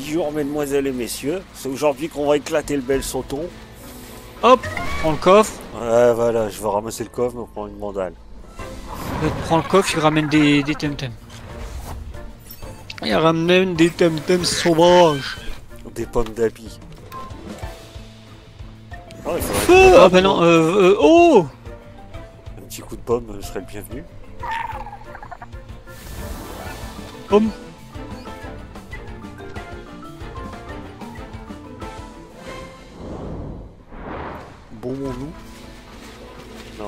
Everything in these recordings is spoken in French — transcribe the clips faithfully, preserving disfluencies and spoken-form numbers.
Bonjour mesdemoiselles et messieurs, c'est aujourd'hui qu'on va éclater le bel sauton. Hop, prends le coffre. Ouais voilà, je vais ramasser le coffre, me prendre une mandale. Je prends le coffre, il ramène des, des temtem. Il ramène des temtem sauvages. Des pommes d'api. Oh, il faudrait Feu que- Ah bah non, euh, euh, oh Un petit coup de pomme euh, serait le bienvenu. Pomme. Bonbons nous. Non.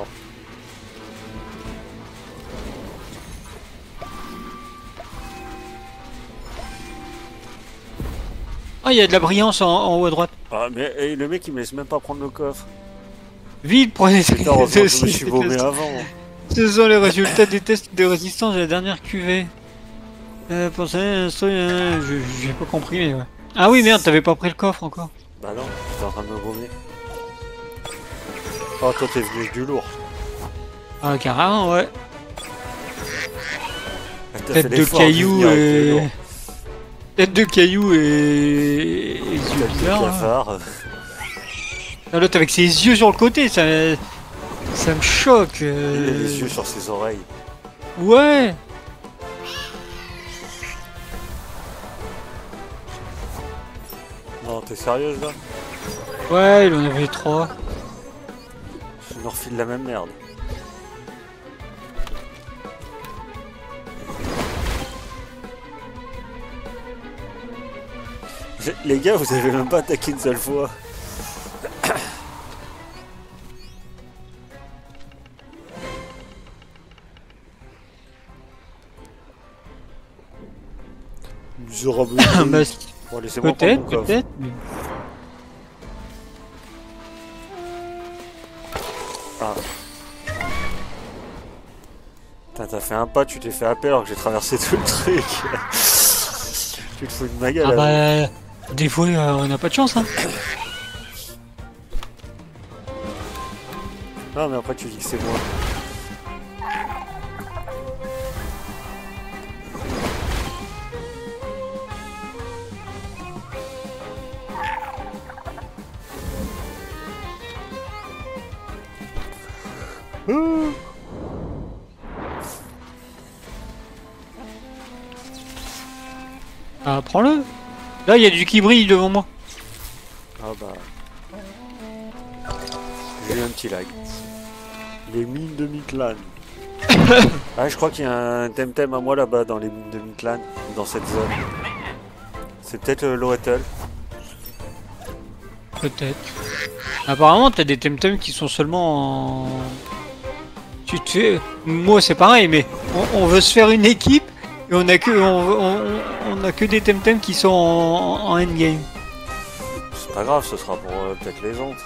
Ah, il y a de la brillance en, en haut à droite. Ah mais hey, le mec il me laisse même pas prendre le coffre. Vite, prenez Putain, heureusement que je me suis baumé avant. Ce sont les résultats des tests de résistance de la dernière cuvée. Euh, pour ça, euh, euh, je j'ai pas compris, mais ouais. Ah oui, merde, t'avais pas pris le coffre encore. Bah non, j'étais en train de me baumer. Oh toi t'es venu avec du lourd. Ah, carrément, ouais. Ah, t'as Tête fait de l'effort de cailloux venir avec du et... lourd. Tête de cailloux et... et yeux Tête de bizarres. hein. cafard. Ah, l'autre avec ses yeux sur le côté, ça, ça me choque. Il a euh. les yeux sur ses oreilles. Ouais. Non, t'es sérieuse là? Ouais, il en avait trois. Je me refile la même merde. J'ai- Les gars, vous avez même pas attaqué une seule fois. Nous aurons besoin. Bah, Bon, laissez-moi prendre peut-être, mon coffre. peut-être. mais- Ah. Putain, t'as fait un pas, tu t'es fait happer alors que j'ai traversé tout le truc. Tu te fous de ma gueule. Ah là. bah, des fois, euh, on n'a pas de chance, hein. Non, mais après tu dis que c'est moi. Ouh. Ah, prends-le. Là, il y a du qui brille devant moi. Ah bah. J'ai eu un petit lag. Les mines de Mitlan. Ah, je crois qu'il y a un temtem à moi là-bas dans les mines de Mitlan, dans cette zone. C'est peut-être euh, Loretel. Peut-être. Apparemment, t'as des temtems qui sont seulement en... Tu te fais... Moi, c'est pareil, mais on, on veut se faire une équipe et on a que, on, on, on a que des temtems qui sont en, en endgame. C'est pas grave, ce sera pour euh, peut-être les autres.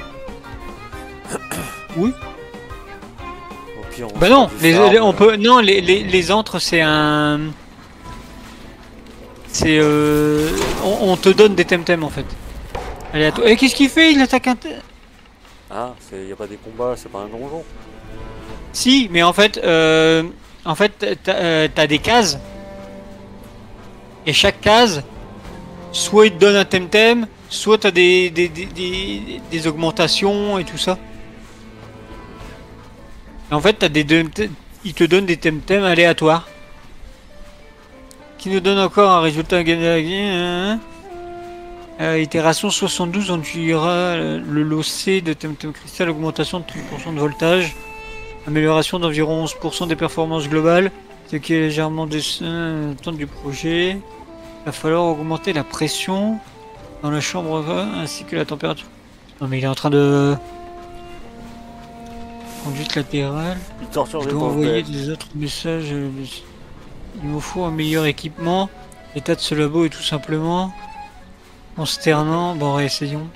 Oui. Au pire, on Bah fera non, du les, farm, les- on euh. peut... Non, les, les, les antres, c'est un... C'est... Euh... On, on te donne des temtems, en fait. Allez, à toi. Et qu'est-ce qu'il fait? Il attaque un... te- Ah, il y a pas des combats, c'est pas un donjon. Si, mais en fait, euh, en fait, t'as euh, t'as des cases. Et chaque case, soit il te donne un temtem, soit t'as des, des, des, des, des augmentations et tout ça. Et en fait, t'as des temtem- il te donne des temtems aléatoires. Qui nous donne encore un résultat gagné. Hein. Euh, itération soixante-douze, on tuera le lot C de temtem cristal, augmentation de trente pour cent de voltage. Amélioration d'environ onze pour cent des performances globales, ce qui est légèrement descend du projet. Il va falloir augmenter la pression dans la chambre ainsi que la température. Non mais il est en train de... Conduite latérale. Il torture Je des dois pauvres envoyer bêtes. des autres messages. euh, Il me faut un meilleur équipement. L'état de ce labo est tout simplement consternant. Bon, réessayons.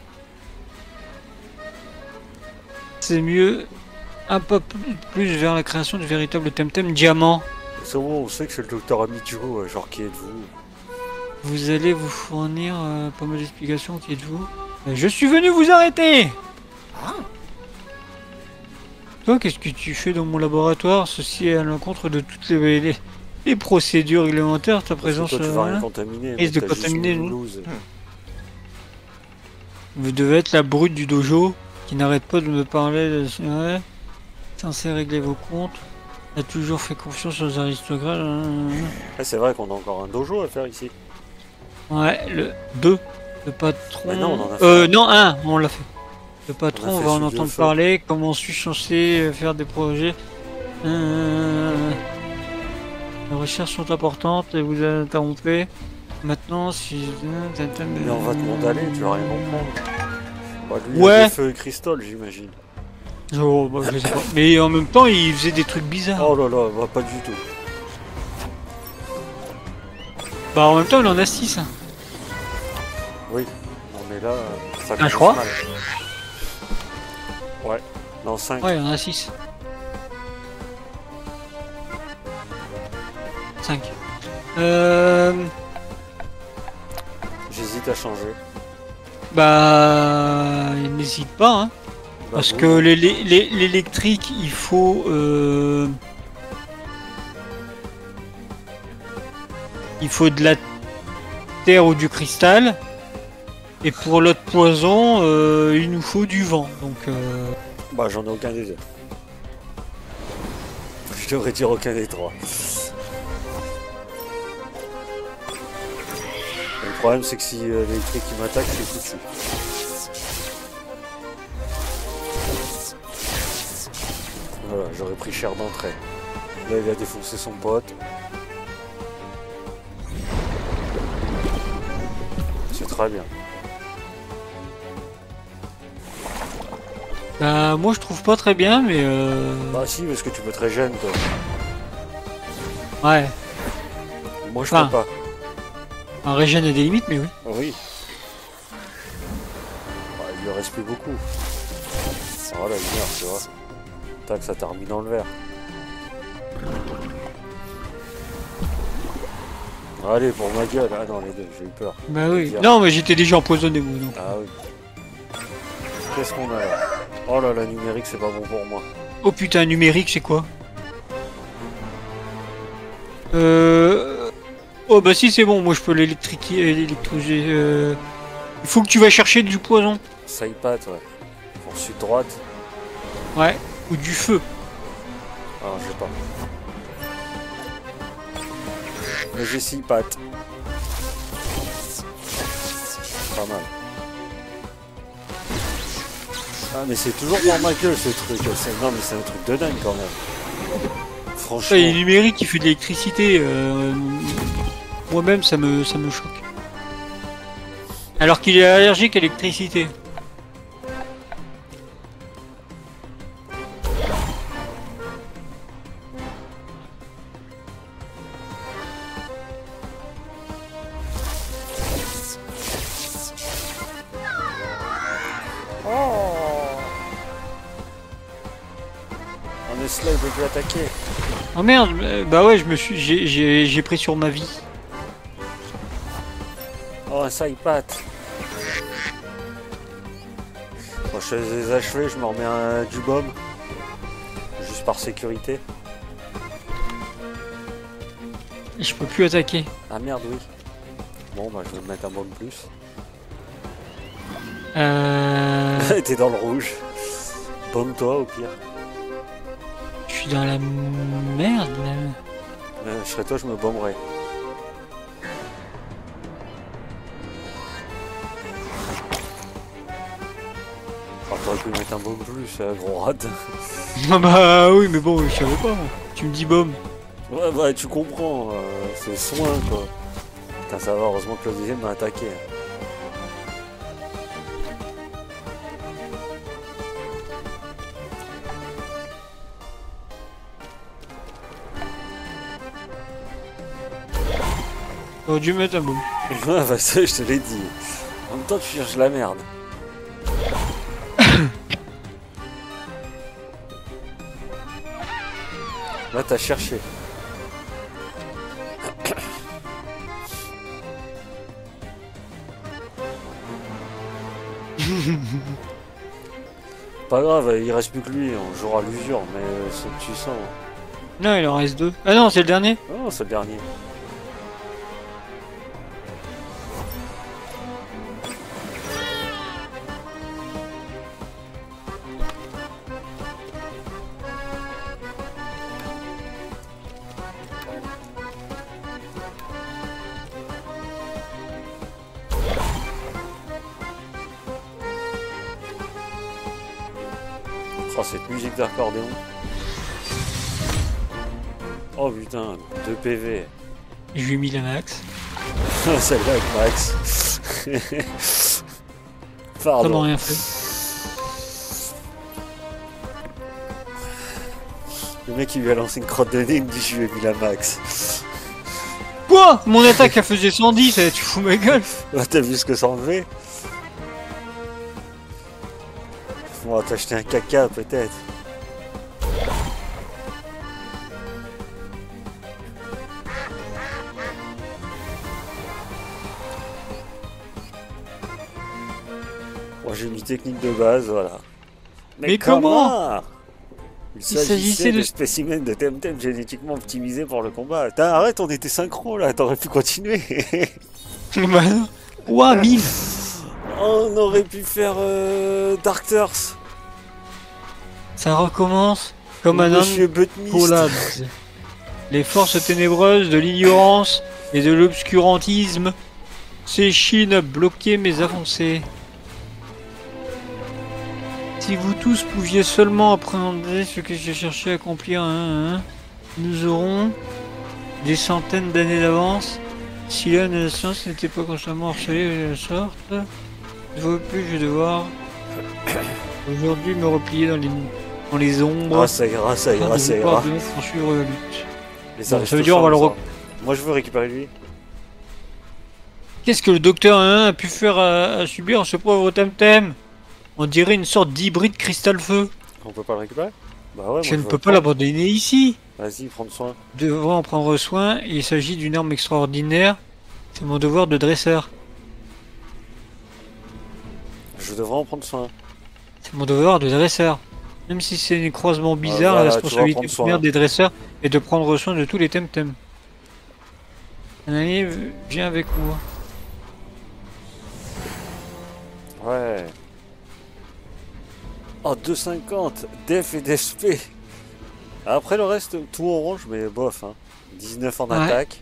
C'est mieux. Un peu plus vers la création du véritable temtem diamant. C'est bon, on sait que c'est le docteur Amityville, euh, genre qui êtes-vous? Vous allez vous fournir euh, pas mal d'explications. Qui êtes-vous? Euh, Je suis venu vous arrêter. Toi, qu'est-ce que tu fais dans mon laboratoire? Ceci est à l'encontre de toutes les, les, Les procédures réglementaires, ta Parce que présence toi, tu vas rien euh, contaminer. risque de mais t'as juste contaminer, mis une nous. blouse. Vous devez être la brute du dojo qui n'arrête pas de me parler de... Ouais. Censé régler vos comptes. A toujours fait confiance aux aristocrates. Ah, c'est vrai qu'on a encore un dojo à faire ici. Ouais, le deux. Le patron... Mais non, on en a fait Euh, un. non, un, on l'a fait. Le patron, On a on, fait va en celui de entendre feu. parler. Comment suis-je censé faire des projets euh... Les recherches sont importantes et vous interrompez. Maintenant, si... Mais on va te mandaler, tu vas rien comprendre. Bah, lui, il a Ouais. des feux et cristal, j'imagine. Oh, bah, je sais pas. Mais en même temps, il faisait des trucs bizarres. Oh là là, bah, pas du tout. Bah, en même temps, il en a six. Hein. Oui. Non, mais là, ça Ah, je commence crois. mal. Ouais. Non, cinq. Ouais, il en a six. cinq. Euh... J'hésite à changer. Bah... Il n'hésite pas, hein. Bah, Parce bon, que l'é- l'é- l'é- l'électrique, il faut... Euh... Il faut de la terre ou du cristal. Et pour l'autre poison, euh, il nous faut du vent. Donc... Euh... Bah, j'en ai aucun des deux. Je devrais dire aucun des trois. Et le problème, c'est que si euh, l'électrique qui m'attaque, je suis foutu. Voilà, j'aurais pris cher d'entrée. Là, il a défoncé son pote. C'est très bien. Bah, moi, je trouve pas très bien, mais... Euh... Bah si, parce que tu peux te régénérer, toi. Ouais. Moi, je Enfin. peux pas. Un régène a des limites, mais oui. Ah oui. Bah, il lui reste plus beaucoup. Voilà, il meurt, tu vois. Tac, ça t'a remis dans le verre. Allez, pour ma gueule. Ah non, les deux, j'ai eu peur. Bah oui. Dire. Non, mais j'étais déjà empoisonné, moi. Donc. Ah oui. Qu'est-ce qu'on a là? Oh là, la numérique, c'est pas bon pour moi. Oh putain, numérique, c'est quoi? Euh... Oh bah si, c'est bon, moi je peux l'électriquer, l'électroger. Euh... Il faut que tu vas chercher du poison. Ça y pâte, ouais. Ensuite, droite. Ouais. Ou du feu. Ah, je sais pas. Mais j'ai six pattes. Pas mal. Ah, mais c'est toujours dans ma gueule ce truc. C'est- Non, mais c'est un truc de dingue quand même. Franchement. Ça, il est numérique, il fait de l'électricité. Euh... Moi-même, ça me, ça me choque. Alors qu'il est allergique à l'électricité. On est slave de l'attaquer. Oh merde, euh, bah ouais, je me suis, j'ai, j'ai, j'ai pris sur ma vie. Oh, ça y pâte. Quand je les ai achevés, je me remets un, du baume. Juste par sécurité. Je peux plus attaquer. Ah merde, oui. Bon, bah je vais me mettre un baume plus. Euh... T'es dans le rouge. Baume-toi au pire. Je suis dans la merde là. Euh, je serais toi, je me baumerais. Oh, t'aurais pu mettre un baume plus, euh, gros rat. Ah bah oui, mais bon, je savais pas. Tu me dis baume. Ouais, bah tu comprends, euh, c'est soin quoi. Putain, ça va, heureusement que le deuxième m'a attaqué. J'aurais dû mettre un baume. Ouais, bah ça, je te l'ai dit. En même temps, tu cherches la merde. Là, t'as cherché. Pas grave, il reste plus que lui, on jouera l'usure, mais c'est que tu sens. Non, il en reste deux. Ah non, c'est le dernier. Oh, c'est le dernier. Oh, cette musique d'accordéon. Oh putain, deux P V. Je lui ai mis la max. Celle-là avec Max. Pardon. Comment rien fait. Le mec il lui a lancé une crotte de nez, il me dit je lui ai mis la max. Quoi? Mon attaque elle faisait cent dix, eh, tu fous ma gueule. Ah, t'as vu ce que ça en fait? On va t'acheter un caca peut-être. Moi j'ai mis technique de base, voilà. Mais comment? Il s'agissait de spécimens de Temtem génétiquement optimisés pour le combat. Putain, arrête, on était synchro là, t'aurais pu continuer. Bah non. Ouah, mille. On aurait pu faire euh, Dark Earth. Ça recommence comme un Monsieur homme Buttmist. Paulade. Les forces ténébreuses de l'ignorance et de l'obscurantisme s'échinent à bloquer mes avancées. Si vous tous pouviez seulement appréhender ce que j'ai cherché à accomplir, hein, hein, nous aurons des centaines d'années d'avance. Si la science n'était pas constamment harcelée de la sorte, je ne vois plus, je vais devoir aujourd'hui me replier dans les, dans les ombres. Ah, ça ira, ça ira, ça ira. Pour suivre la lutte. Mais ça, Bon, ça veut dire on va le rec... Moi je veux récupérer lui. Qu'est-ce que le docteur hein, a pu faire à, à subir ce pauvre Temtem? On dirait une sorte d'hybride cristal feu. On peut pas le récupérer? Bah ouais, Je moi, ne je peux pas l'abandonner ici. Vas-y, prends soin. Devons en prendre soin. Il s'agit d'une arme extraordinaire. C'est mon devoir de dresseur. Je devrais en prendre soin. C'est mon devoir de dresseur. Même si c'est un croisement bizarre, voilà, la responsabilité première des dresseurs est de prendre soin de tous les Temtem. Un ami, viens avec moi. Ouais. Oh, deux cinquante, Def et Def P. Après le reste, tout orange, mais bof. Hein. dix-neuf en Ouais. attaque.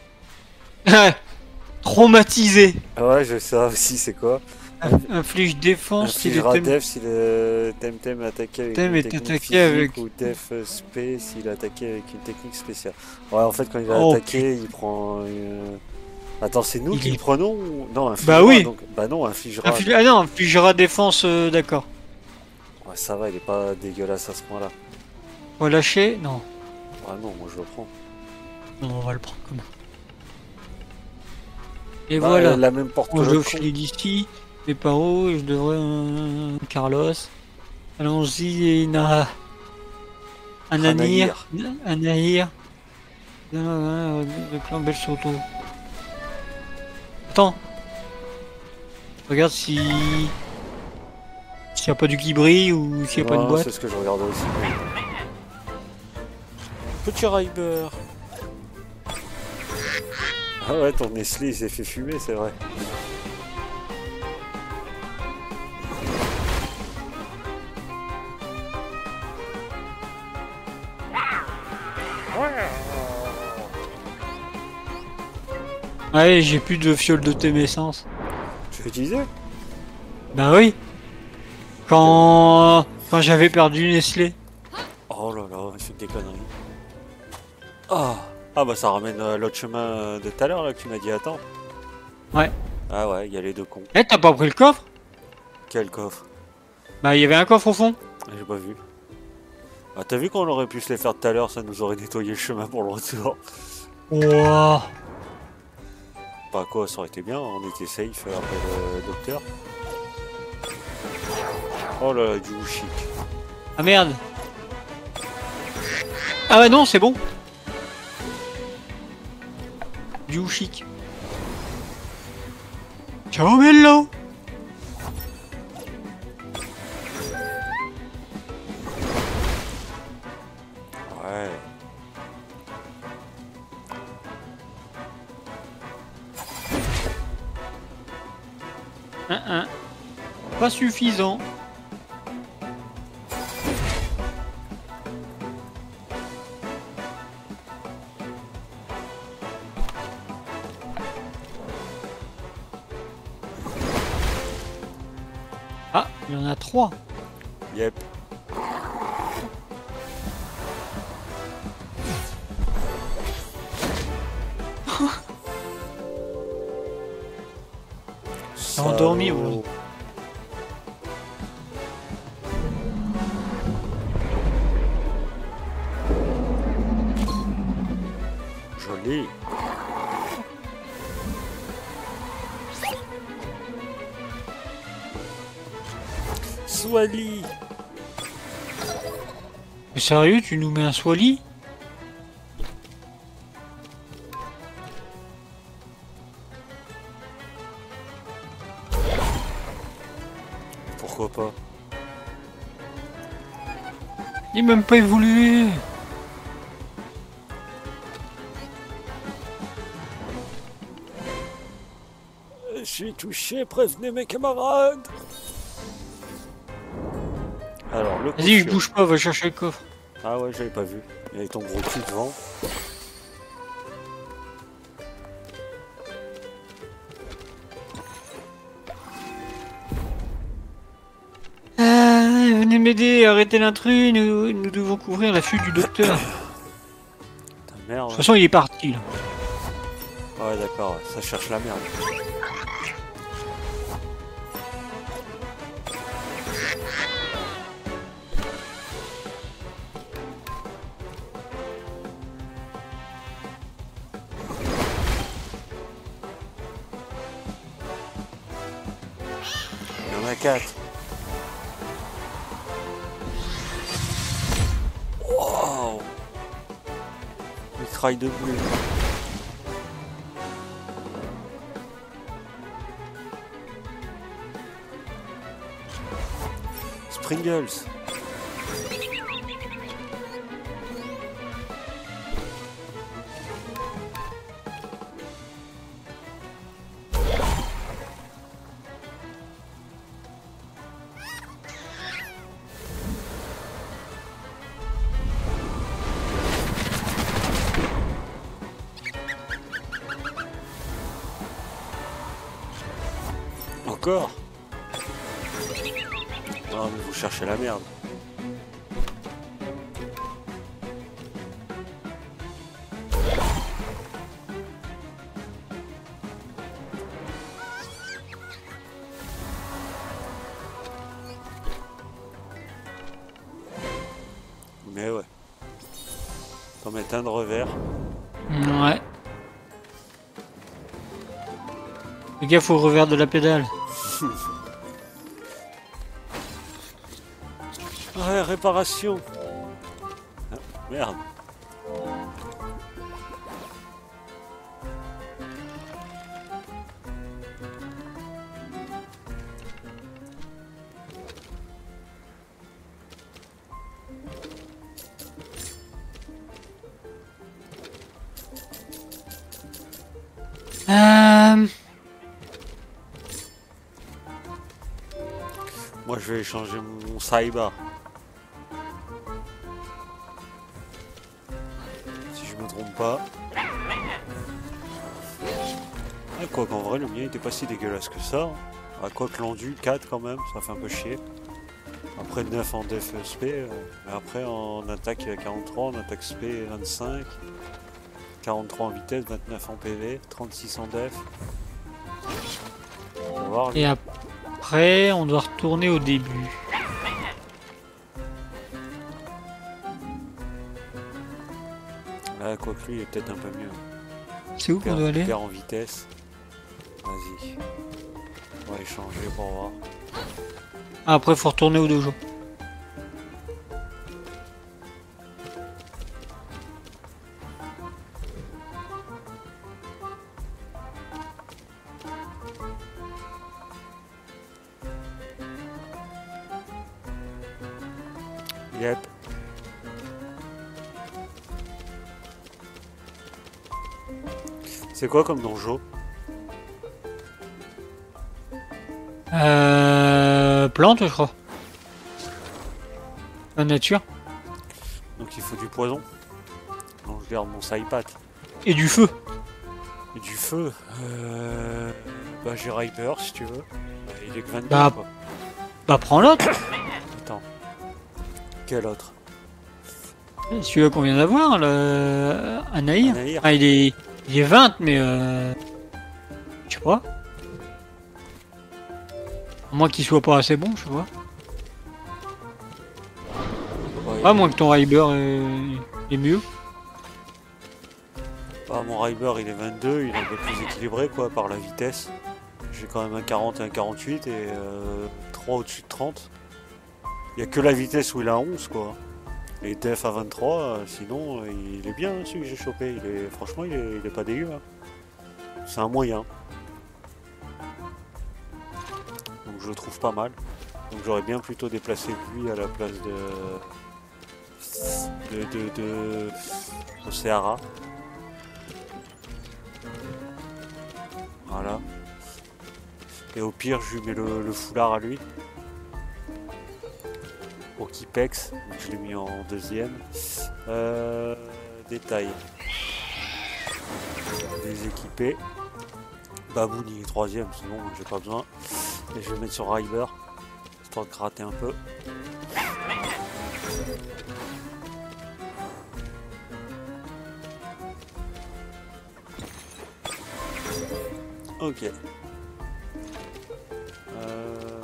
Traumatisé. Ah ouais, je sais aussi, c'est quoi? Inflige défense si le Infligera Temtem Def si le Temtem est attaqué avec Tem une est technique attaqué physique avec- ou Def Spé s'il est attaqué avec une technique spéciale. Ouais, en fait, quand il va Oh, attaquer, il prend... euh, Attends, c'est nous Il qui est- le prenons ou... Non, infligera, Bah oui. donc... Bah non, infligera. Inflige- Ah non, infligera défense, euh, d'accord. Ouais, ça va, il est pas dégueulasse à ce point-là. Relâcher? Non. Ah non, moi je le prends. Non, on va le prendre comme ça. Et Bah, voilà. la même porte que On le je con. filer d'ici. Mais par où je devrais un Carlos. Allons-y, Ina. Ananir. Anahir. Le clan Bel Soto. Attends. Regarde si. S'il n'y a pas du qui brille ou s'il n'y a pas de Non, boîte. c'est ce que je regarde aussi. Petit Riber. Ah ouais, ton Nestlé il s'est fait fumer, c'est vrai. Ouais, j'ai plus de fiole de témescence. Tu l'as utilisé? Bah oui. Quand, quand j'avais perdu Nestlé. Oh là là, il fait des conneries. Ah, ah bah ça ramène euh, l'autre chemin euh, de tout à l'heure là que tu m'as dit attends. Ouais. Ah ouais, il y a les deux cons. Eh, t'as pas pris le coffre? Quel coffre? Bah, il y avait un coffre au fond. J'ai pas vu. Ah t'as vu qu'on aurait pu se les faire tout à l'heure, ça nous aurait nettoyé le chemin pour le retour. Wow. Pas quoi, ça aurait été bien, on était safe euh, après le docteur. Oh là là, du chic. Ah merde. Ah bah non, c'est bon. Du chic. Ciao Mello. Ouais. Un, un. Pas suffisant. Ah, il y en a trois. Yep. T'es endormi ou non? Joli. Swally. Mais sérieux, tu nous mets un Swally? Pourquoi pas? Il est même pas évolué. Je suis touché, prévenez mes camarades. Alors, le Vas-y, je cochon. bouge pas, va chercher le coffre. Ah ouais, j'avais pas vu. Il y avait ton gros cul devant. Ah, venez m'aider, arrêtez l'intrus, nous, nous devons couvrir la fuite du docteur. De Ta merde. toute façon, il est parti là. Ouais, d'accord, ça cherche la merde. Il y en a quatre. Wow. Mitraille de bleu. Springles. Encore? Non mais vous cherchez la merde. Mais ouais. T'en mets un de revers. Ouais. Les gars, faut au revers de la pédale. Ouais, réparation. Ah, merde. Euh... Moi je vais échanger mon Saiba. Si je me trompe pas. Ah, quoi qu'en vrai le mien était pas si dégueulasse que ça. Ah, quoi que l'endu, quatre quand même, ça fait un peu chier. Après neuf en def S P, euh, mais après en attaque il y a quarante-trois, en attaque S P vingt-cinq, quarante-trois en vitesse, vingt-neuf en P V, trente-six en def. On va voir. Et après, on doit retourner au début. Ah, quoique lui il est peut-être un peu mieux. C'est où qu'on doit aller? Perd en vitesse. Vas-y. On va échanger pour voir. Ah, après, faut retourner au dojo. Yep. C'est quoi comme donjon? Euh... Plante, je crois. La nature. Donc il faut du poison. Donc je garde mon Saipat. Et du feu. Et du feu. Euh... Bah j'ai Riper si tu veux. Bah, il est que vingt-deux Bah, quoi. Bah prends l'autre. Attends. Quel autre? Celui-là qu'on vient d'avoir, le... Anaïr. Anaïr. Ah, il est... il est vingt, mais euh... je sais pas. À moins qu'il soit pas assez bon, je sais pas. Ouais, Ah, moins que ton Riber est... est mieux. Bah, mon Riber il est vingt-deux, il est un peu plus équilibré quoi par la vitesse. J'ai quand même un quarante et un quarante-huit et euh, trois au-dessus de trente. Il n'y a que la vitesse où il a onze quoi. Et def à vingt-trois, euh, sinon euh, il est bien hein, celui que j'ai chopé. Il est, franchement il est, il est pas dégueu. Hein. C'est un moyen. Donc je le trouve pas mal. Donc j'aurais bien plutôt déplacé lui à la place de... de... de... de... de Seara. Voilà. Et au pire, je lui mets le, le foulard à lui. Pour qu'il pexe. Donc je l'ai mis en deuxième. Euh, détail. Les équiper. Baboon il est troisième, sinon j'ai pas besoin. Et je vais mettre sur Riber. Histoire de gratter un peu. Ok. Euh...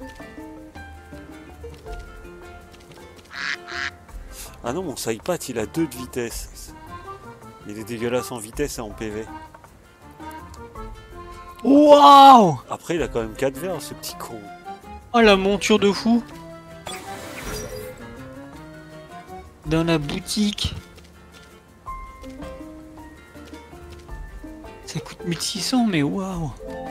Ah non, mon Saipat il a deux de vitesse. Il est dégueulasse en vitesse et en P V. Waouh! Après, il a quand même quatre verres, ce petit con. Oh, la monture de fou! Dans la boutique. Ça coûte mille six cents, mais waouh!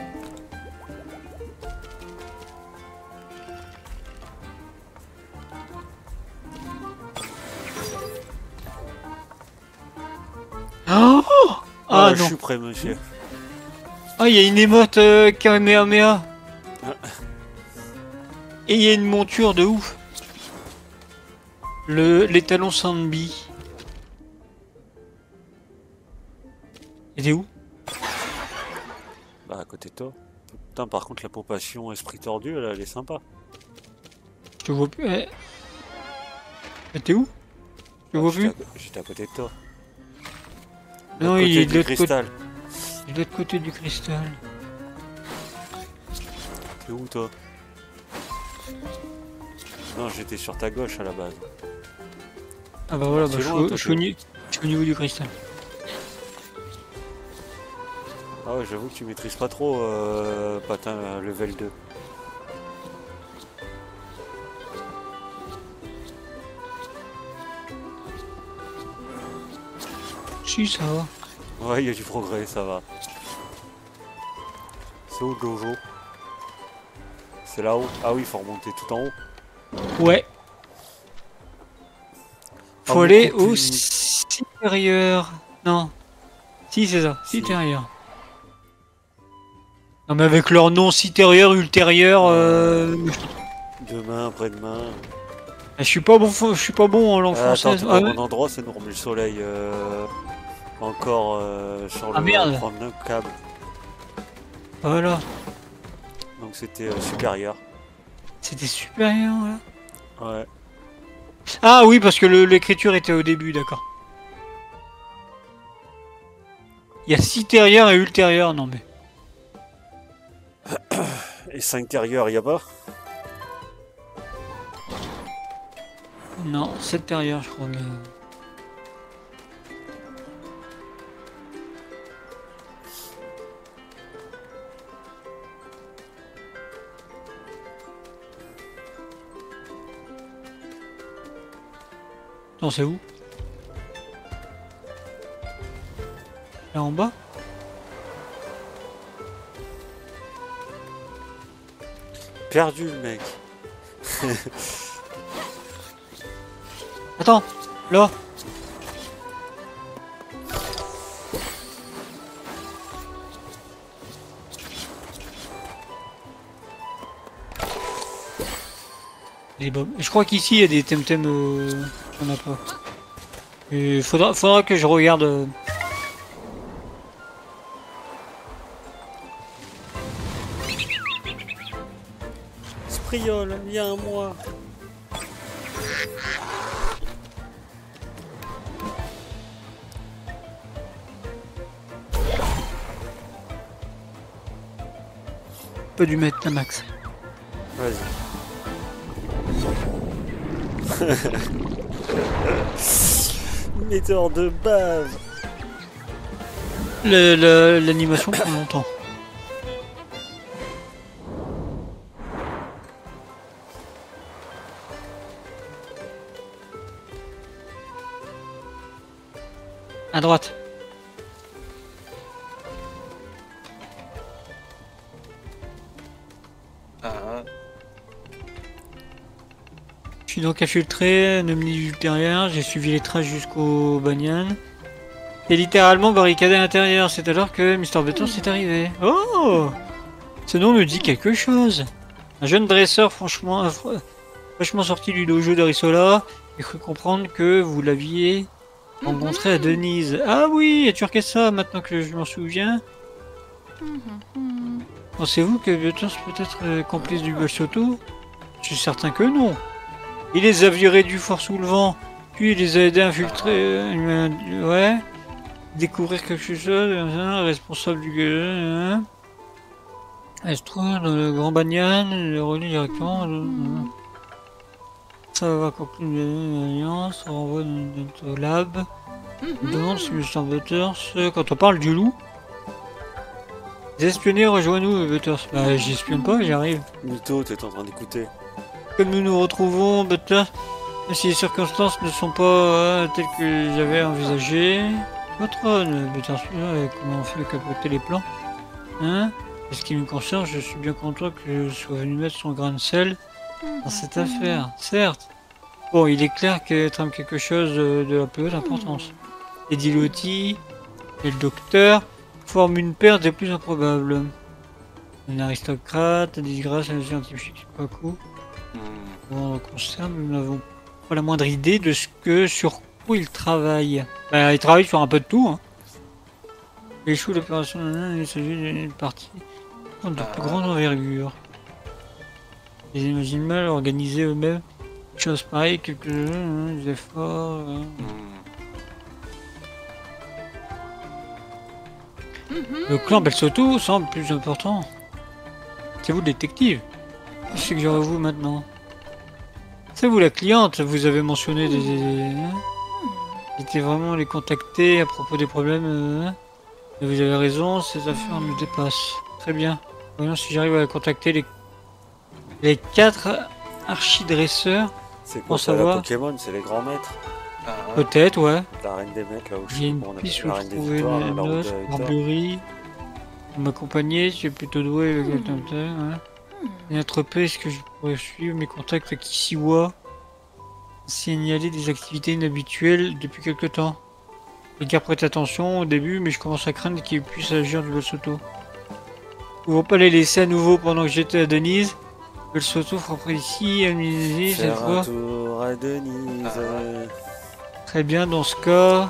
Oh! Ah Ah, je non! suis prêt, monsieur. Ah, il y a une émote euh, Kamehameha! Et il y a une monture de ouf! Le, les talons Sanbi. Il est où? Bah, à côté de toi. Putain, par contre, la popation esprit tordu, elle, elle est sympa. Je te vois plus. Eh. Mais t'es où? Je te Ah, vois j'étais plus. à- J'étais à côté de toi. Non, à il côté est de du l'autre côté. cristal. Il est de l'autre côté du cristal. T'es où, toi? Non, j'étais sur ta gauche à la base. Ah bah voilà, bah, C'est je, loin, suis- toi, je suis au t'es où ni- je suis au niveau du cristal. Ah ouais, j'avoue que tu maîtrises pas trop euh, patin euh, level deux. Si, ça va. Ouais, il y a du progrès, ça va. C'est où le dojo? C'est là-haut? Ah oui, il faut remonter tout en haut. Ouais. Ah, Faut aller beaucoup au plus- supérieur. Non. Si, c'est ça. Si. Supérieur. Non, mais avec leur nom supérieur, ultérieur. Euh... Demain, après-demain. Je suis pas bon, je suis pas bon en langue Ah, attends, française. t'es Ah, pas au ouais. bon endroit, c'est nous remet le soleil. euh, Encore euh, sur le Ah, merde. promenade câble. Voilà. Donc c'était euh, supérieur. C'était supérieur, là. Ouais. Ah oui, parce que le- l'écriture était au début, d'accord. Il y a supérieur et ultérieur, non mais. Et intérieur, y a pas? Non, supérieur, je crois. Mais... Non, c'est où? Là en bas? Perdu le mec. Attends, là. Les bombes. Je crois qu'ici il y a des temtem euh, qu'on n'a pas. Et faudra, faudra que je regarde. Euh... Spriol, viens à moi. Pas dû mettre la max. Vas-y. Metteur de bave. L'animation prend longtemps. À droite. Ah. Je suis donc infiltré, ne me dis rien, j'ai suivi les traces jusqu'au Banyan. Et littéralement barricadé à l'intérieur, c'est alors que mister Button s'est arrivé. Oh! Ce nom me dit quelque chose. Un jeune dresseur franchement, fr franchement sorti du dojo d'Arisola. J'ai cru comprendre que vous l'aviez rencontré à Denise. Ah oui, tu requêtes ça maintenant que je m'en souviens. Pensez-vous que Button peut être euh, complice du Balsoto? Je suis certain que non. Il les a virés du fort sous le vent, puis il les a aidés à infiltrer. Euh, euh, ouais. Découvrir quelque chose, euh, responsable du. Euh, elle se trouve dans le Grand Banyan, le relie directement. Euh, ça va conclure une alliance, on renvoie notre lab. On demande si mister Butters. Quand on parle du loup. Les espionnés, rejoins-nous, Butters. Bah, j'espionne pas, j'arrive. Mytho, t'es en train d'écouter. Comme nous nous retrouvons, Butters, même si les circonstances ne sont pas euh, telles que j'avais envisagé. Patronne, Butters, euh, comment on fait capoter les plans? Hein? Et ce qui me concerne, je suis bien content que je sois venu mettre son grain de sel dans cette affaire. Certes. Bon, il est clair qu'elle trame quelque chose de, de la plus haute importance. Eddie Lotti et le docteur forment une paire des plus improbables. Un aristocrate, des disgrâces, un scientifique, c'est pas cool. Bon, en concerne, nous n'avons pas la moindre idée de ce que sur quoi il travaille. Bah, il travaille sur un peu de tout. Hein. Il échoue l'opération, il s'agit d'une partie de plus grande envergure. Ils imaginent mal organiser eux-mêmes une chose pareille, quelques hein, des efforts. Hein. Le clan Belsoto semble plus important. C'est vous le détective. Qu'est-ce que j'aurais vous maintenant? C'est vous la cliente, vous avez mentionné des... Hein? J'étais vraiment les contacter à propos des problèmes. Euh... Et vous avez raison, ces affaires nous dépassent. Très bien. Voyons si j'arrive à contacter les... Les quatre archidresseurs. C'est quoi ça, la Pokémon? C'est les grands maîtres? Peut-être, ouais. La reine des mecs, là où je J'ai une on piste où la je reine des trouvais victoires, une la route noce, de Hector. Barbury. Vous m'accompagnez, je suis plutôt doué avec le temtem. Ouais. Et attraper, est-ce que je pourrais suivre mes contacts à Kisiwa? Signaler des activités inhabituelles depuis quelque temps. Les gars prêtent attention au début, mais je commence à craindre qu'ils puissent agir du Belsoto. Ils vont pas les laisser à nouveau pendant que j'étais à Denise. Belsoto frappera ici, Amnésie, cette Faire fois. un tour à Denise. Ah. Très bien, dans ce cas...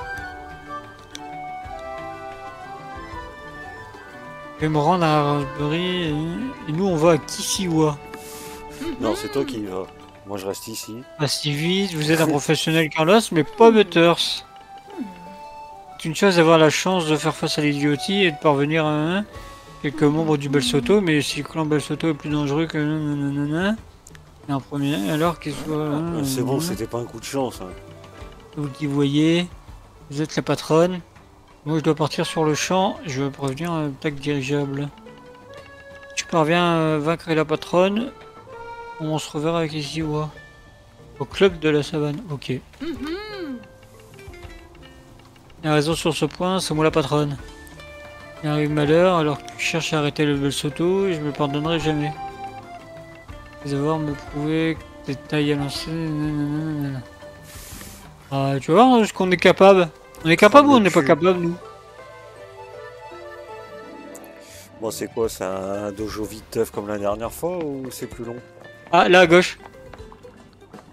Je vais me rendre à Raspberry et... et nous on va à Kisiwa. Non, c'est toi qui y vas. Moi je reste ici. Pas si vite, vous êtes un professionnel Carlos, mais pas Butters. C'est une chose d'avoir la chance de faire face à l'idiotie et de parvenir à un... quelques membres du Belsoto, mais si le clan Belsoto est plus dangereux que... Nanana, et un premier, alors qu'il soit... Ah, c'est bon, c'était pas un coup de chance. Hein. Vous qui voyez, vous êtes la patronne. Moi je dois partir sur le champ, je vais prévenir un attaque dirigeable. Tu parviens à vaincre la patronne, on se reverra avec les Iwa. Au club de la savane, ok. Il a raison sur ce point, c'est moi la patronne. Il arrive malheur alors que tu cherches à arrêter le Belsoto et je me pardonnerai jamais. Vous avoir me prouver que tes tailles à lancer... Ah, tu vas voir ce qu'on est capable. On est capable ou on n'est pas capable, nous? Bon, c'est quoi? C'est un dojo vite teuf comme la dernière fois ou c'est plus long? Ah, là à gauche.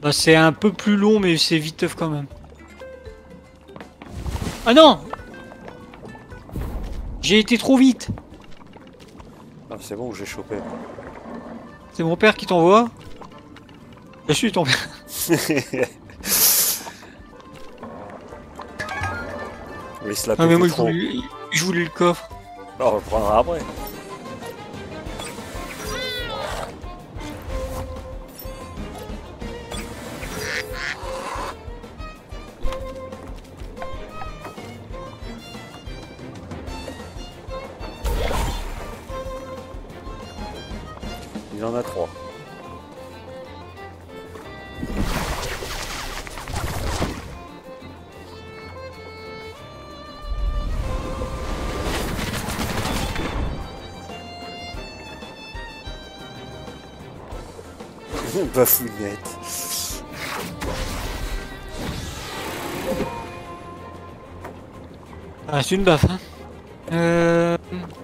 Bah, c'est un peu plus long, mais c'est viteuf quand même. Ah non! J'ai été trop vite! Ah, c'est bon, j'ai chopé. C'est mon père qui t'envoie? Je suis ton père. Mais il se l'a Ah, mais pété moi, je trop. voulais, je voulais le coffre. Bah, on le prendra après. Il en a trois. Bafounette. Ah, c'est une baffe, hein. Euh...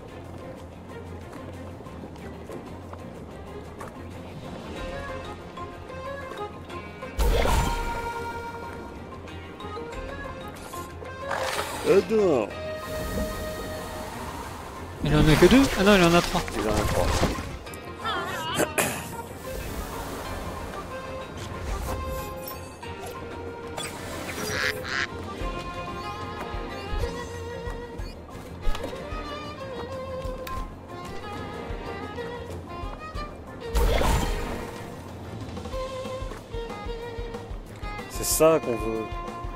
Euh, non. Il en a que deux? Ah non, il en a trois. Il en a trois. C'est ça qu'on veut.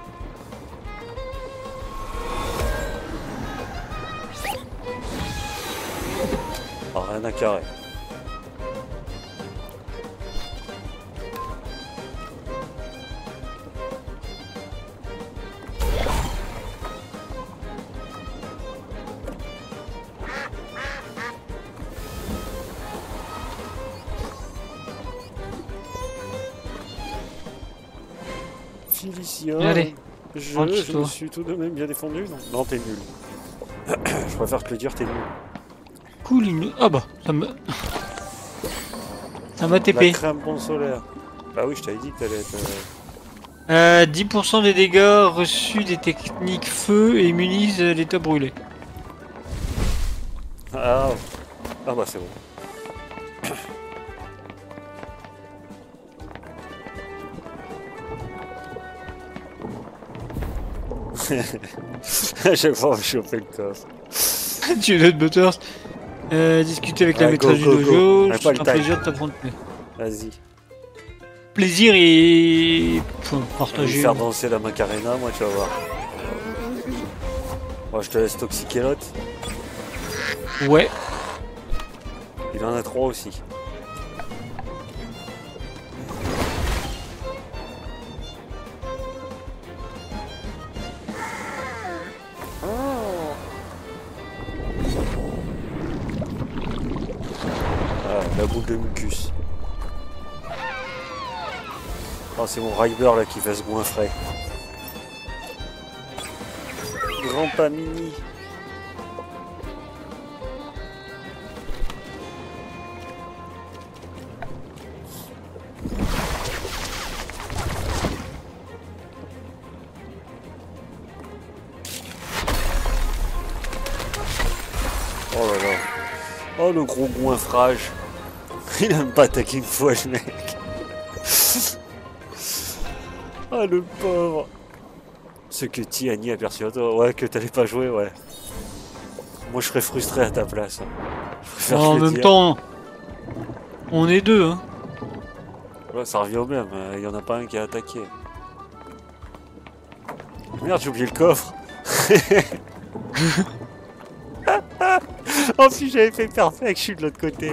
Ah, rien à carrer. Félicien, Allez, je, rentre chez je toi. me suis tout de même bien défendu. Non, non t'es nul. Je préfère te le dire, t'es nul. Cool, il... Ah bah, ça me... Ça m'a La T P. crème bon solaire. Bah oui, je t'avais dit que t'allais être... euh, Euh, dix pour cent des dégâts reçus des techniques feu et immunise l'état brûlé. Ah, ah bah c'est bon. À chaque fois, on va choper le coffre. Tu veux Butters euh, discuter avec la Ouais, maîtresse go, du go, dojo, go. c'est Pas un le time. plaisir de t'apprendre. Vas-y. Plaisir et... Enfin, Je vais partager. faire danser la Macarena, moi, tu vas voir. Moi, je te laisse toxiquer l'autre. Ouais. Il en a trois aussi. Ah, la boule de mucus. Oh, c'est mon Rider là qui fait ce goinfrer. Grand pas mini. Oh là là. Oh le gros goinfrage. Il a même pas attaqué une fois le mec. Oh le pauvre. Ce que Tiani a perçu à toi. Ouais, que t'allais pas jouer, ouais. Moi je serais frustré à ta place. Je préfère En te le même dire. temps, on est deux, hein. Ouais, ça revient au même, il y en a pas un qui a attaqué. Merde, j'ai oublié le coffre. En plus, j'avais fait perfect, je suis de l'autre côté.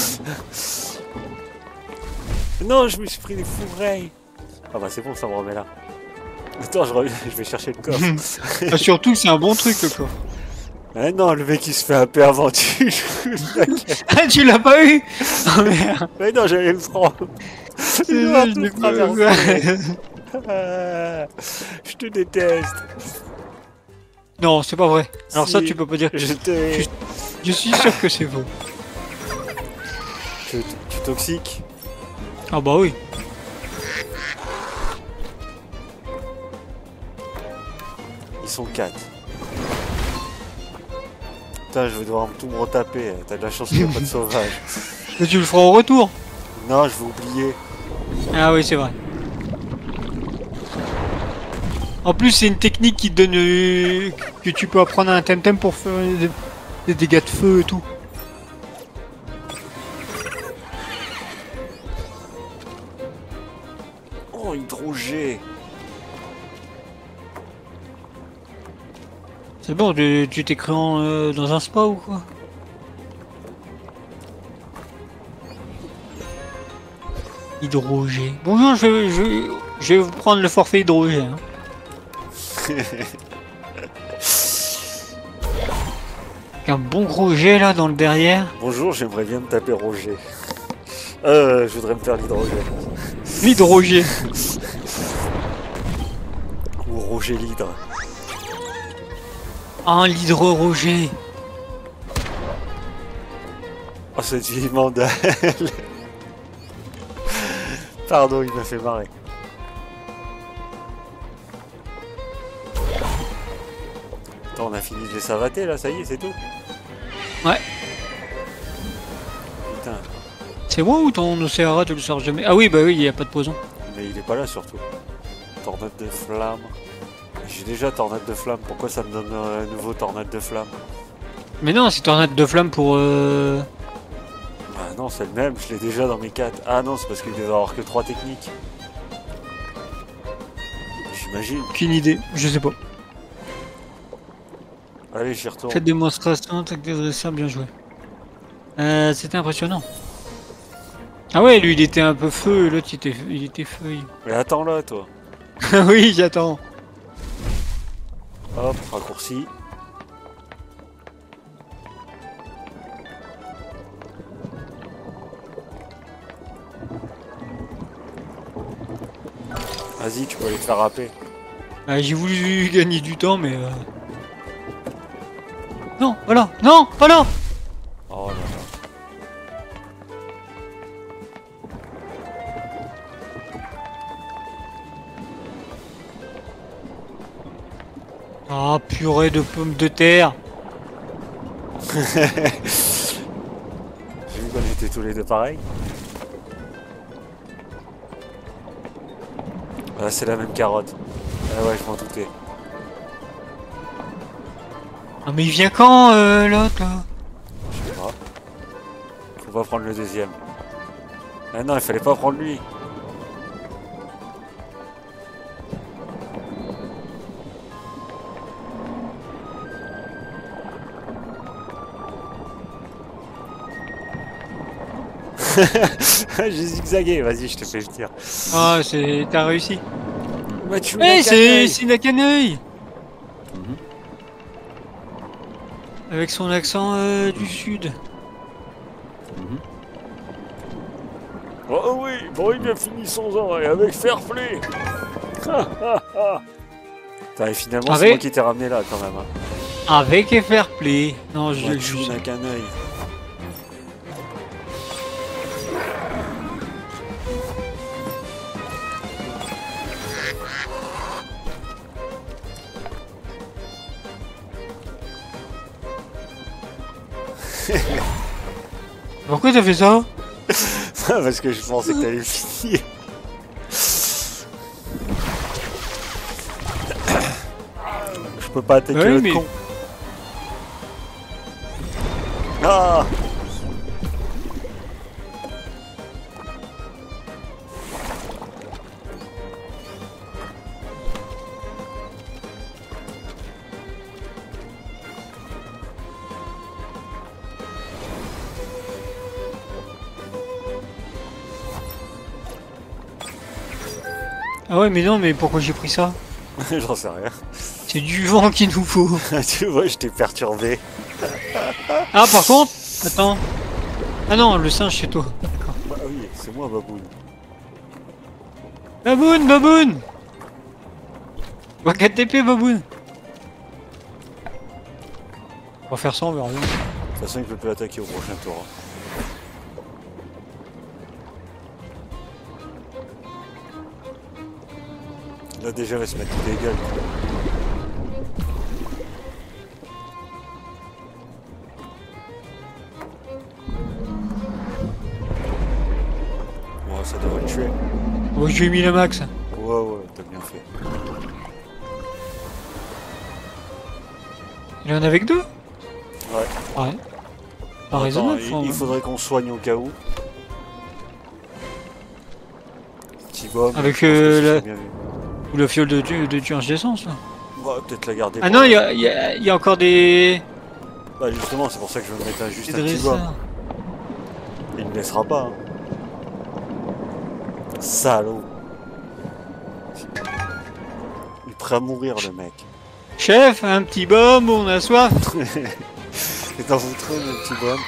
Non, je me suis pris des fourreilles. Ah bah c'est bon, ça me remet là. Attends, je reviens, je vais chercher le coffre. Ah, surtout, c'est un bon truc, le coffre. Ah non, le mec il se fait un peu avant tu. Ah, tu l'as pas eu? Oh merde. Mais non, j'allais le prendre. C'est Il vrai, doit je tout l'ai pas traverser. vu. Ah, je te déteste. Non, c'est pas vrai. Alors Si, ça, tu peux pas dire. Je te... Je- Je suis sûr que c'est faux. Tu, tu toxiques. Ah bah oui. sont quatre. Putain, je vais devoir tout me retaper. T'as de la chance qu'il n'y a pas de sauvage. Mais tu le feras au retour. Non, je vais oublier. Ah oui, c'est vrai. En plus, c'est une technique qui te donne euh, que tu peux apprendre à un temtem pour faire des, des dégâts de feu et tout. Oh, hydrogé. C'est bon, tu tu t'es créé en, euh, dans un spa ou quoi? Hydrogé. Bonjour, je vais, je, vais- je vais vous prendre le forfait hydrogé. Hein. Un bon gros jet là dans le derrière. Bonjour, j'aimerais bien me taper Roger. Euh, je voudrais me faire l'hydrogène. L'hydrogé. Ou Roger l'hydre. Ah, l'hydro-roger. Oh, cette vieille mandale. Pardon, il m'a fait marrer. Attends, on a fini de les savater là, ça y est, c'est tout. Ouais. Putain, C'est moi ou ton Océara tu le sors jamais? Ah oui, bah oui, il n'y a pas de poison. mais il est pas là surtout. Tornade de flamme. J'ai déjà tornade de flamme, pourquoi ça me donne un nouveau tornade de flamme? Mais non, c'est tornade de flamme pour... Euh... Ah non, c'est le même, je l'ai déjà dans mes quatre. Ah non, c'est parce qu'il devait avoir que trois techniques. J'imagine. Aucune idée, je sais pas. Allez, j'y retourne. Faites démonstration, attaque des dresseurs, bien joué. Euh, c'était impressionnant. Ah ouais, lui il était un peu feu, l'autre il était, il était feuille. Mais attends là, toi. Oui, j'attends. Hop, raccourci. Vas-y, tu peux aller te faire râper. Ah, j'ai voulu gagner du temps, mais... Euh... Non, voilà, non, pas là. Oh là là. Ah, purée de pommes de terre. J'ai vu qu'on était tous les deux pareils. Ah, c'est la même carotte. Ah ouais, je m'en doutais. Ah, mais il vient quand, euh, l'autre, là? Je sais pas. Faut pas prendre le deuxième. Ah non, il fallait pas prendre lui. J'ai zigzagué, vas-y, je te fais le tir. Ah, c'est... T'as réussi. Bah, tu Eh, c'est c'est Nakaneuil. Mhm. Avec son accent euh, du sud. Oh oui, bon, il a fini son ans et avec fair play. Putain, et finalement, c'est Avec- moi qui t'ai ramené là quand même. Hein. Avec fair play. Non, je... Machu je... n'a qu'un œil. Pourquoi t'as fait ça? Parce que je pensais que t'allais finir. Je peux pas attaquer Oui, le mais- con. Ah! Ah ouais, mais non, mais pourquoi j'ai pris ça? J'en sais rien. C'est du vent qu'il nous faut. Tu vois, je t'ai perturbé. Ah, par contre, attends. Ah non, le singe, c'est toi. D'accord. Bah oui, c'est moi, Baboun. Baboun, baboun. Waka T P, baboun. On va faire ça, on verra bien. De toute façon, il peut plus attaquer au prochain tour. hein. Là, déjà, il va se mettre des gueules. ça devrait le tuer. Oh, je lui ai mis le max. Ouais, ouais, t'as bien fait. Il en a avec deux? Ouais. Ouais. Pas Attends, raisonnable. il, faut- il faudrait qu'on soigne au cas où. Petit bomb. Avec, je pense que euh, ce serait la- bien vu. Ou la fiole de, tu- de tuage d'essence là. On va peut-être la garder. Ah pour non, la- il y a, il y a- il y a encore des... Bah justement, c'est pour ça que je vais me mettre un, juste des un petit bomb. dresseurs. Il ne laissera pas. Hein. Salaud. Il est prêt à mourir le mec. Chef, un petit baume, on a soif. Et t'en fous trop le petit bomb.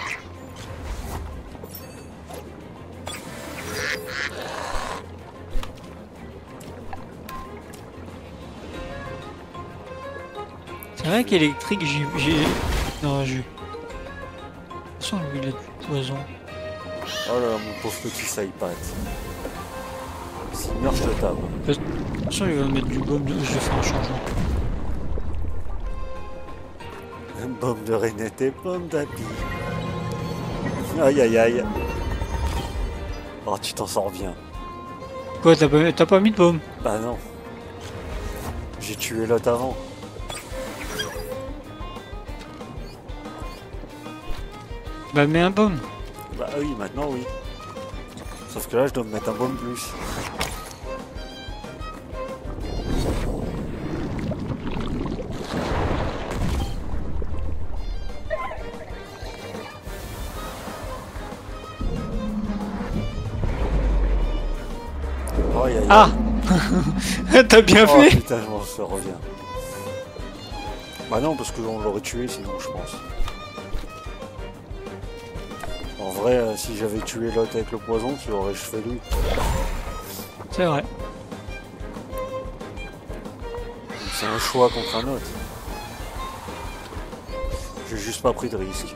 C'est vrai qu'électrique, j'ai... j'ai- Non, j'ai... Attention, lui, il a du poison. Oh là là, mon pauvre petit saïpat. S'il meurt, je te tape. Attention, il va mettre du baume, de... je vais faire un changement. Bombe de Renette et bombe d'Happy. Aïe aïe aïe. Oh, tu t'en sors bien. Quoi, t'as pas... t'as pas mis de baume? Bah non. J'ai tué l'autre avant. Bah mets un baume. Bah oui, maintenant oui. Sauf que là, je dois me mettre un bombe plus. Oh, aïe, aïe, aïe. Ah. T'as bien Oh fait. putain, je m'en se reviens. Bah non, parce qu'on l'aurait tué sinon, je pense. En vrai, euh, si j'avais tué l'autre avec le poison, tu aurais fait lui. C'est vrai. C'est un choix contre un autre. J'ai juste pas pris de risque.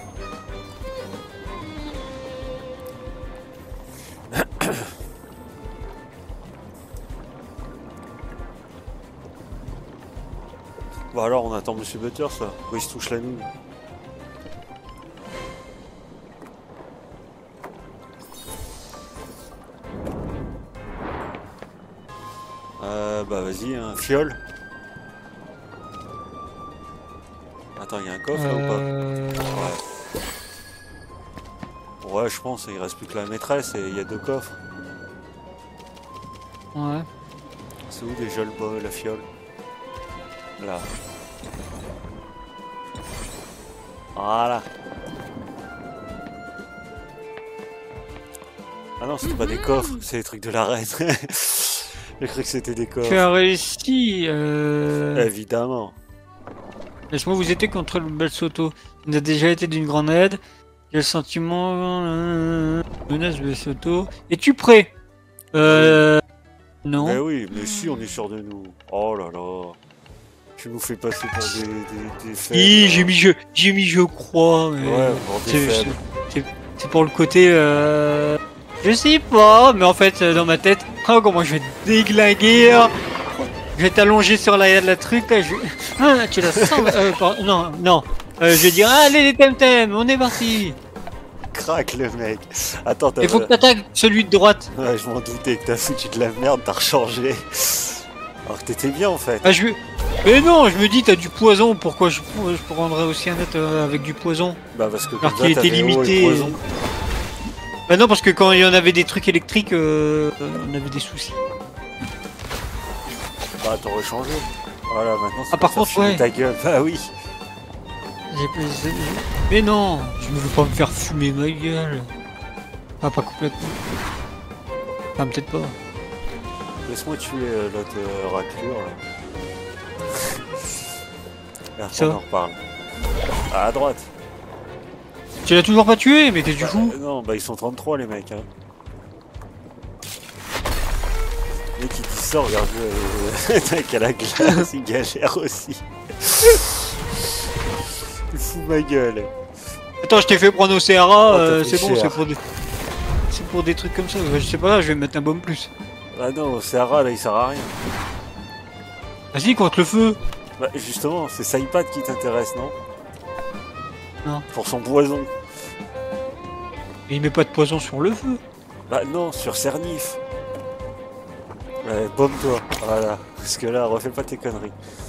Bon alors on attend Monsieur Butter ça. Où il se touche la nouille. Euh bah vas-y, un fiole. Attends, il y a un coffre là ou pas? Euh... Ouais. Ouais, je pense, il reste plus que la maîtresse et il y a deux coffres. Ouais. C'est où déjà le bas, la fiole? Là. Voilà. Ah non, c'était pas des coffres, c'est les trucs de la reine. J'ai cru que c'était des coffres. Tu as réussi. Euh... Évidemment. Laisse-moi vous aider contre le bel Soto. Il nous a déjà été d'une grande aide. Quel sentiment euh, menace bel Soto. Es-tu prêt? Euh... Non. Mais oui, mais si, on est sûr de nous. Oh là là. Tu nous fais passer pour des, des, des faibles. Oui, j'ai mis je, j'ai mis je crois. Mais... Ouais, pour des c'est, faibles. c'est- c'est- c'est pour le côté. Euh... Je sais pas, mais en fait, euh, dans ma tête, oh, comment je vais te déglinguer. hein. Je vais t'allonger sur la, la truc là. Je... Ah, tu la sens euh, par- Non, non. Euh, je vais dire, allez les temtem, on est parti. Craque le mec. Attends, t'as. Il faut que t'attaques celui de droite. Ouais, je m'en doutais que t'as foutu de la merde, t'as rechangé. Alors que t'étais bien en fait. Ah, je... Mais non, je me dis, t'as du poison, pourquoi je, je prendrais aussi un autre euh, avec du poison? Bah parce que Alors comme qu'il ça, était t'avais haut et limité. poison. Bah non, parce que quand il y en avait des trucs électriques, euh, on avait des soucis. Bah t'aurais changé. Voilà, maintenant c'est Ah, par pour ça, contre, fumer ouais. ta gueule. Bah oui. J'ai- j'ai- Mais non, je ne veux pas me faire fumer ma gueule. Ah, pas complètement. Ah, peut-être pas. Laisse-moi tuer euh, l'autre euh, raclure là. Et après Ça on va en reparle. À droite. Tu l'as toujours pas tué, mais t'es du fou. Euh, non, bah ils sont trente-trois les mecs. Hein. Le mec il dit ça, regarde le mec à la glace, il galère aussi. Il fout ma gueule. Attends, je t'ai fait prendre au C R A, Oh, t'as euh, fait c'est bon, cher. c'est pour des... C'est pour des trucs comme ça. Je sais pas, je vais mettre un bombe plus. Ah non, Sarah là il sert à rien. Vas-y, contre le feu. Bah justement, c'est Saïpat qui t'intéresse, non? Non. Pour son poison. Mais il met pas de poison sur le feu. Bah non, sur Cernif. Ouais, bombe-toi, voilà. Parce que là, refais pas tes conneries.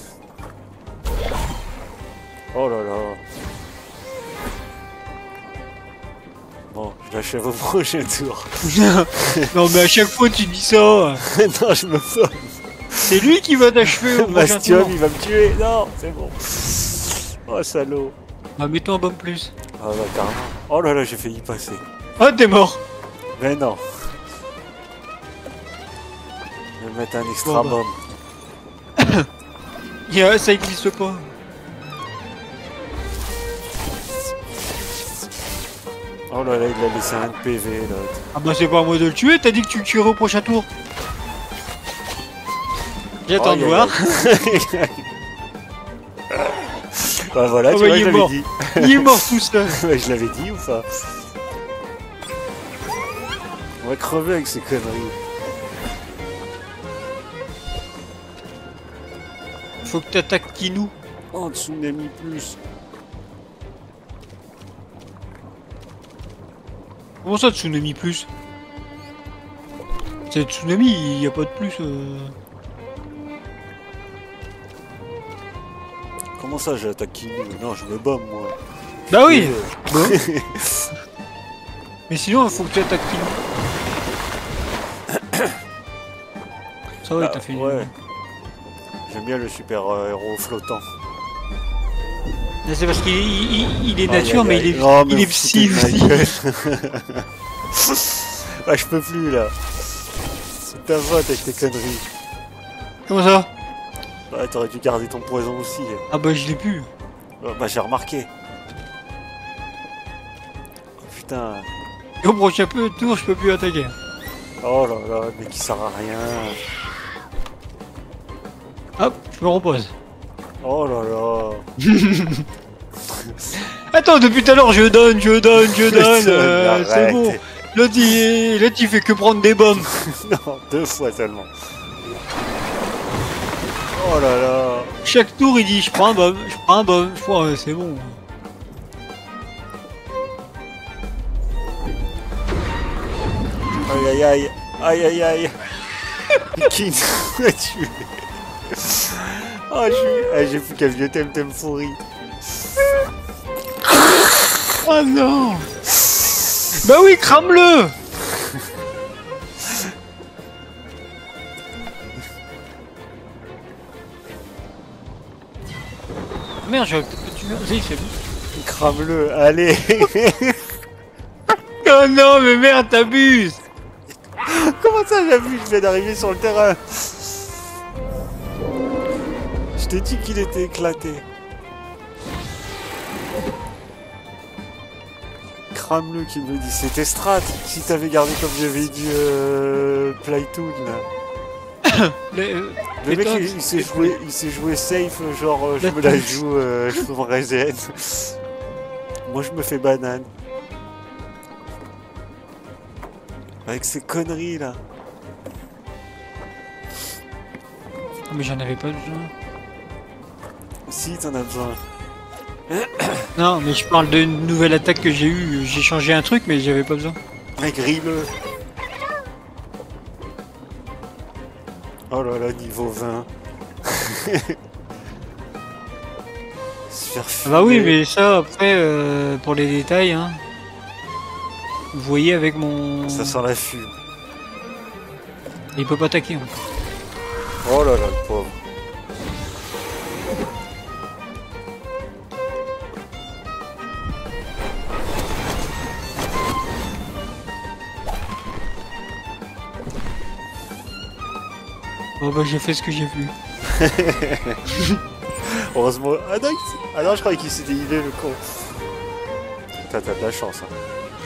Oh là là. Bon, je l'achève au prochain tour. Non mais à chaque fois tu dis ça. Non, je me forme. C'est lui qui va t'achever au prochain Bastion, tour. il va me tuer. Non, c'est bon. Oh, salaud. Ah, mets-toi en bombe plus. Ah bah carrément. Oh là là, j'ai failli passer. Ah, t'es mort. Mais non. Je vais mettre un extra Bon, bah. bombe. Yeah, ça existe pas. Oh là là, il a laissé un de P V l'autre. Ah bah c'est pas à moi de le tuer, t'as dit que tu le tuerais au prochain tour. J'attends Oh, de y a- voir. y a- Bah voilà, Ah tu bah, vois, il je est l'avais mort. dit. Il est mort tout seul. Ouais, je l'avais dit ou pas? On va crever avec ces conneries. Faut que t'attaques Kinou. Oh, Tsunami plus. Comment ça, Tsunami plus? C'est Tsunami, il y a pas de plus. Euh... Comment ça, j'attaque Kinou? Non, je me bombe, moi. Bah oui. Euh, Bon. Mais sinon, il faut que tu attaques Kinou. Ça va, Ah, t'as fait une... ouais. J'aime bien le super euh, héros flottant. Mais c'est parce qu'il est, il, il est Aïe, nature, aïe, mais aïe. il est, Non, il mais est vous psy foutez de aussi. ma gueule. Ah, je peux plus là. C'est ta faute avec tes conneries. Comment ça? Ah, t'aurais dû garder ton poison aussi. Ah bah je l'ai plus. Ah, bah j'ai remarqué. Oh, putain. Et au prochain peu tour, je peux plus attaquer. Oh là là, mais qui sert à rien. Hop, je me repose. Oh là là. Attends, depuis tout à l'heure, je donne, je donne, je donne. Putain, euh, c'est arrête. bon. L'autre, il, l'autre, il fait que prendre des bombes. Non, deux fois seulement. Oh là là. Chaque tour, il dit je prends un bomb, je prends un bomb, je prends. Ouais, c'est bon. Aïe aïe aïe. Aïe aïe aïe. Qui nous a tué? Oh, je suis... ah, j'ai plus qu'un vieux temtem pourri. Oh non. Bah oui, crame-le. Merde, j'aurais peut-être pas tué. Si, c'est bon. Crame-le, allez. Oh non, mais merde, t'abuses. Comment ça, j'ai vu? Je viens d'arriver sur le terrain. Je t'ai dit qu'il était éclaté. Crame-le qui me dit. C'était strat. Si t'avais gardé comme j'avais dit euh, Playtoon là. Les, euh, Le les mec tops, il, il s'est joué, il s'est joué safe, genre euh, je La me la tops. joue, euh, je me reset. Moi je me fais banane. Avec ces conneries là. Ah, mais j'en avais pas besoin. Si t'en as besoin. Non, mais je parle d'une nouvelle attaque que j'ai eue. J'ai changé un truc, mais j'avais pas besoin. Mais grille-le. Oh là là, niveau vingt. Se faire Ah bah oui, fumer. mais ça, après, euh, pour les détails, hein. Vous voyez avec mon... Ça sent la fume. Il peut pas attaquer. hein. Oh là là, le pauvre. Bon bah j'ai fait ce que j'ai pu. Heureusement. Ah non, il s- ah non, je croyais qu'il s'était healé le con. Putain, t'as de la chance. Hein.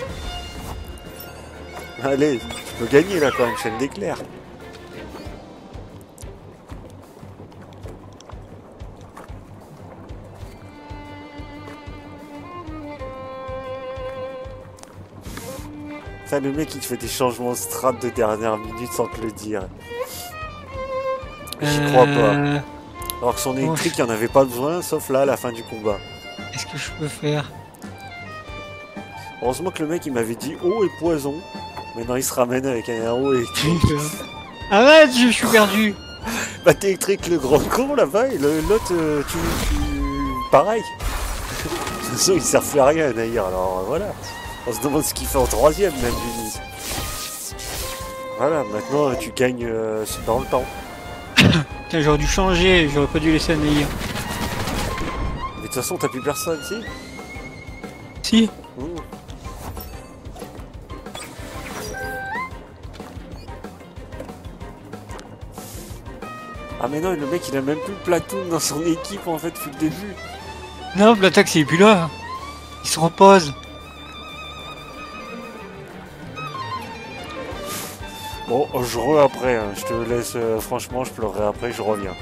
Allez, tu peux gagner là quand même, chaîne d'éclair. Putain, le mec il te fait des changements strat de dernière minute sans te le dire. J'y crois pas. Euh, Alors que son Oh, électrique, il en avait pas besoin, sauf là à la fin du combat. Qu'est-ce que je peux faire? Heureusement que le mec il m'avait dit eau et poison. Maintenant il se ramène avec un héros et Arrête, je suis perdu. bah t'électriques le grand con là-bas et l'autre euh, tu, tu... pareil. De toute façon il sert plus à rien d'ailleurs, alors voilà. On se demande ce qu'il fait en troisième même lui. Voilà, maintenant tu gagnes euh, dans le temps. Putain, j'aurais dû changer, j'aurais pas dû laisser Anaïr. Mais de toute façon t'as plus personne, si. Si. Mmh. Ah mais non, le mec il a même plus de platoon dans son équipe en fait depuis le début. Non, l'attaque il est plus là. Il se repose. Bon, je re après, hein. Je te laisse, euh, franchement je pleurerai après, je reviens.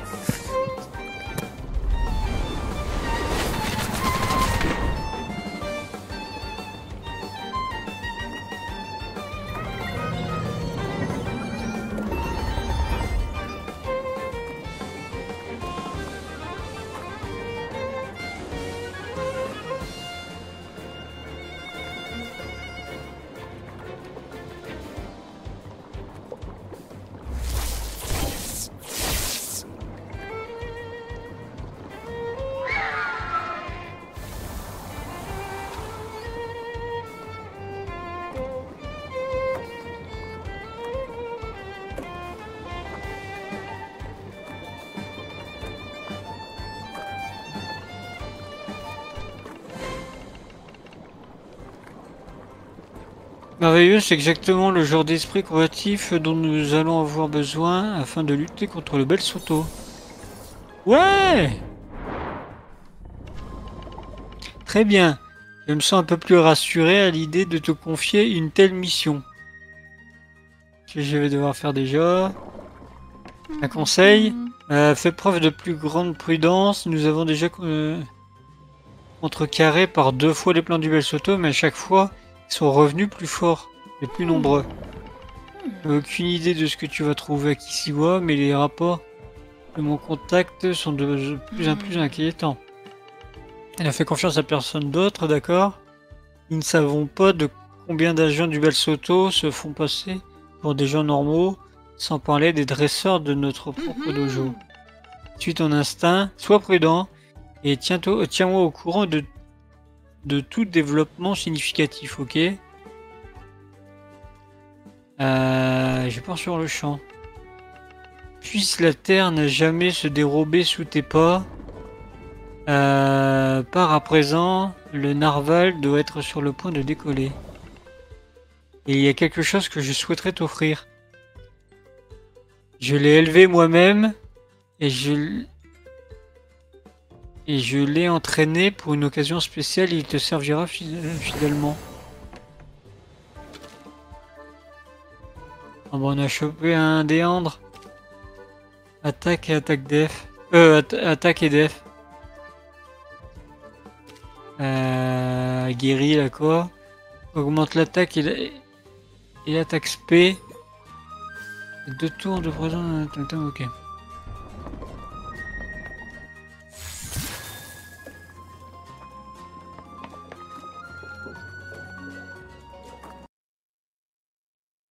Merveilleux, c'est exactement le genre d'esprit combatif dont nous allons avoir besoin afin de lutter contre le Bel Soto. Ouais! Très bien. Je me sens un peu plus rassuré à l'idée de te confier une telle mission. Que je vais devoir faire déjà. Un conseil. Euh, fais preuve de plus grande prudence. Nous avons déjà euh, contrecarré par deux fois les plans du Bel Soto, mais à chaque fois, ils sont revenus plus forts et plus nombreux. Aucune idée de ce que tu vas trouver à Kisiwa, mais les rapports de mon contact sont de plus en plus inquiétants. Elle a fait confiance à personne d'autre, d'accord? Nous ne savons pas de combien d'agents du Bel Soto se font passer pour des gens normaux, sans parler des dresseurs de notre propre dojo. Suis ton instinct, sois prudent, et tiens-toi, tiens-moi au courant de, de tout développement significatif, ok? Euh, je pars sur le champ. Puisse la terre n'a jamais se dérober sous tes pas. Euh, par à présent, le narval doit être sur le point de décoller. Et il y a quelque chose que je souhaiterais t'offrir. Je l'ai élevé moi-même et je et je l'ai entraîné pour une occasion spéciale. Il te servira fidèlement. Ah bon, on a chopé un déandre. Attaque et attaque def. Euh, at attaque et def. Euh, guéri là quoi. Augmente l'attaque et l'attaque spé. Deux tours de présent. Ok.